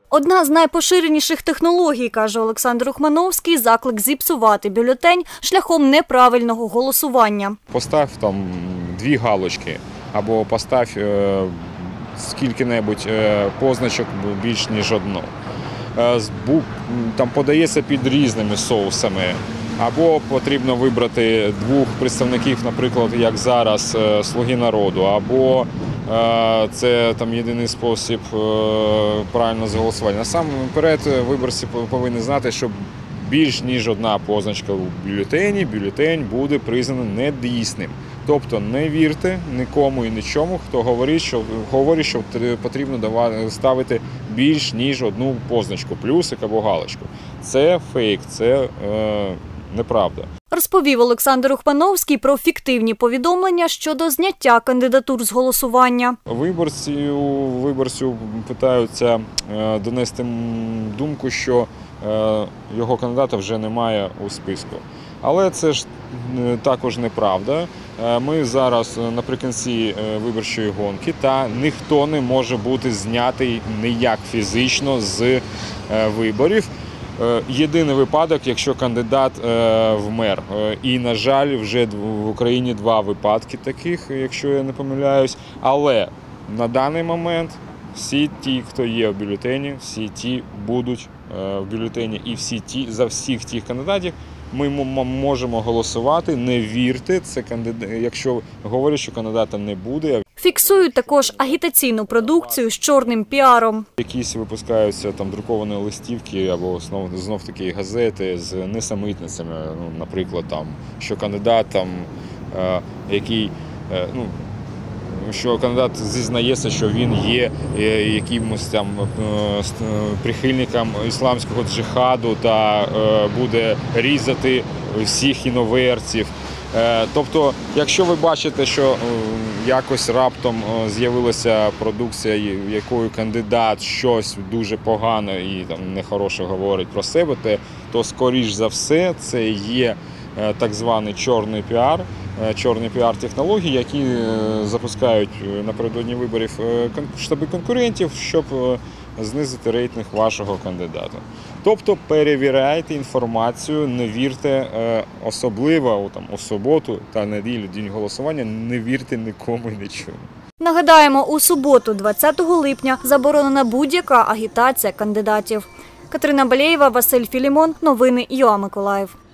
Одна з найпоширеніших технологій, каже Олександр Ухмановський, заклик зіпсувати бюлетень шляхом неправильного голосування. Постав там 2 галочки або постав скільки-небудь позначок більш ніж одну. Там подається під різними соусами. Або потрібно вибрати 2 представників, наприклад, як зараз, «Слуги народу», або це там єдиний спосіб правильно зголосувати. Насамперед виборці повинні знати, що більш ніж одна позначка у бюлетені, бюлетень буде признаний недійсним. Тобто не вірте нікому і нічому, хто говорить, що потрібно ставити більш ніж одну позначку, плюсик або галочку. Це фейк, це неправда. Розповів Олександр Ухмановський про фіктивні повідомлення щодо зняття кандидатур з голосування. Виборцю питаються донести думку, що його кандидата вже немає у списку. Але це ж також неправда. Ми зараз наприкінці виборчої гонки, та ніхто не може бути знятий ніяк фізично з виборів. Єдиний випадок, якщо кандидат вмер. І, на жаль, вже в Україні 2 випадки таких, якщо я не помиляюсь. Але на даний момент всі ті, хто є в бюлетені, всі ті будуть в бюлетені. І за всіх тих кандидатів ми можемо голосувати. Не вірте, якщо говорять, що кандидата не буде. Фіксують також агітаційну продукцію з чорним піаром. Якісь випускаються там друковані листівки або знов-таки газети з несамітницями, наприклад, там, що кандидат що кандидат зізнається, що він є якимось там прихильником ісламського джихаду та буде різати всіх іноверців. Тобто, якщо ви бачите, що якось раптом з'явилася продукція, якою кандидат щось дуже погане і там нехороше говорить про себе, то скоріш за все це є так званий чорний піар-технології, які запускають напередодні виборів штаби конкурентів, щоб знизити рейтинг вашого кандидата. Тобто перевіряйте інформацію, не вірте, особливо у суботу та неділю, день голосування, не вірте нікому і нічому. Нагадаємо, у суботу, 20 липня, заборонена будь-яка агітація кандидатів. Катерина Балєєва, Василь Філімон. Новини ЮА Миколаїв.